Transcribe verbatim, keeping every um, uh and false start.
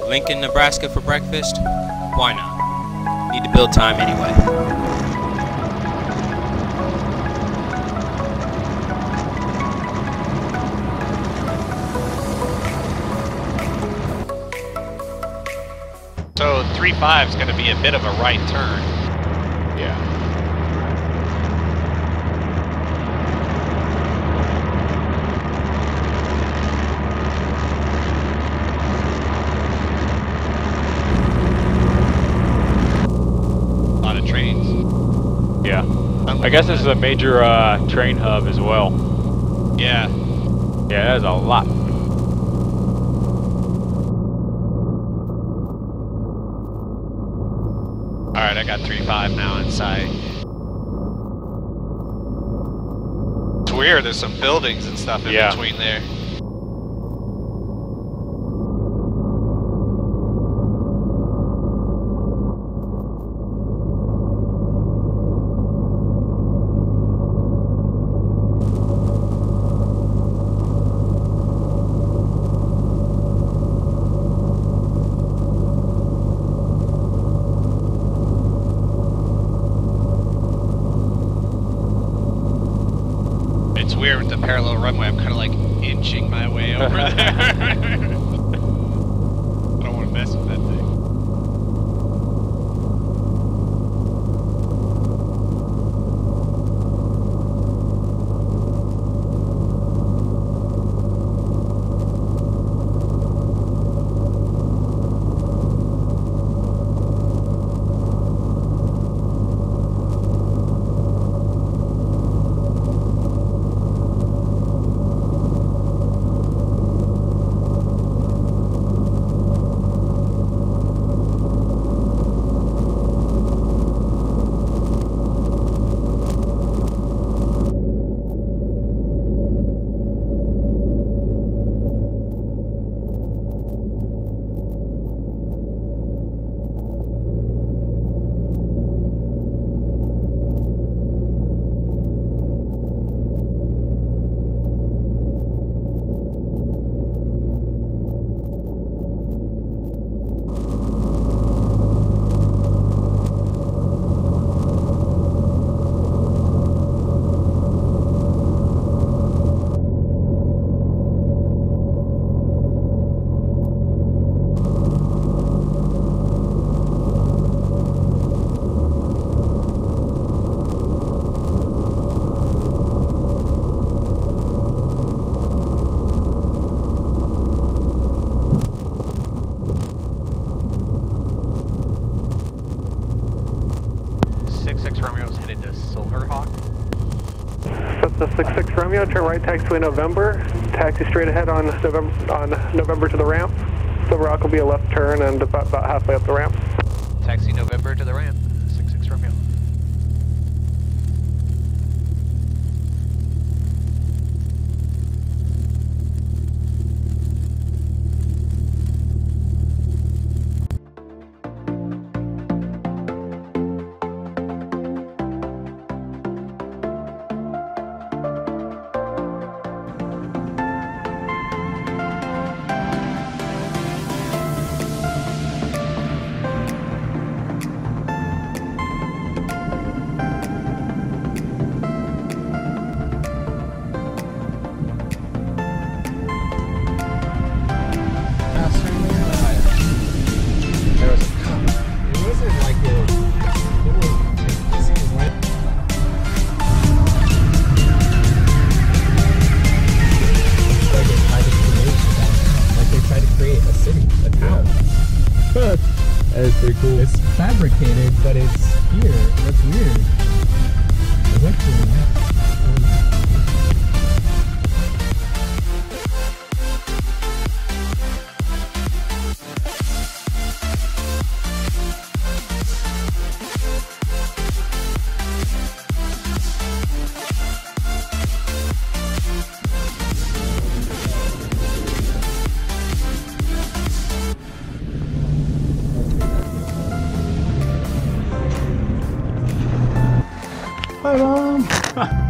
Lincoln, Nebraska for breakfast? Why not? Need to build time anyway. So three five is going to be a bit of a right turn. Yeah. A lot of trains. Yeah. I guess this is a major uh, train hub as well. Yeah. Yeah, that is a lot. Alright, I got three five now in sight. It's weird, there's some buildings and stuff in yeah. between there. It's weird with the parallel runway, I'm kind of like inching my way over there. I don't want to mess with that thing. six six Romeo's headed to Silverhawk. That's the six six Romeo, turn right, taxiway November. Taxi straight ahead on November, on November to the ramp. Silverhawk will be a left turn and about, about halfway up the ramp. Taxi November to the ramp, six six Romeo. That is pretty cool. It's fabricated, but it's here. That's weird. It's actually not. Hi, Mom.